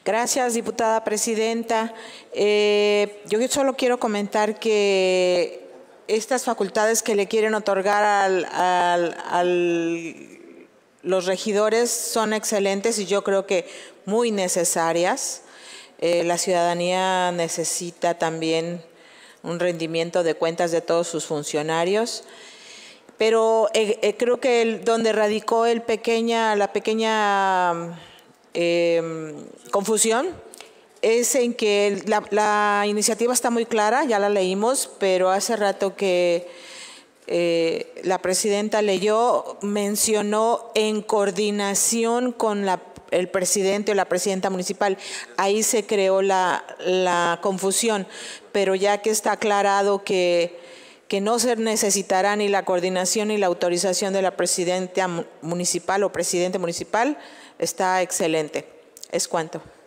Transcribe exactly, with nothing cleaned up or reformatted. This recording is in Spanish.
Gracias, diputada presidenta. Eh, yo solo quiero comentar que estas facultades que le quieren otorgar al, al, al los regidores son excelentes y yo creo que muy necesarias. Eh, la ciudadanía necesita también un rendimiento de cuentas de todos sus funcionarios. Pero eh, eh, creo que el, donde radicó el pequeña, la pequeña eh, confusión es en que la, la iniciativa está muy clara, ya la leímos, pero hace rato que eh, la presidenta leyó, mencionó en coordinación con la, el presidente o la presidenta municipal. Ahí se creó la, la confusión, pero ya que está aclarado que que no se necesitará ni la coordinación ni la autorización de la presidenta municipal o presidente municipal, está excelente. Es cuanto.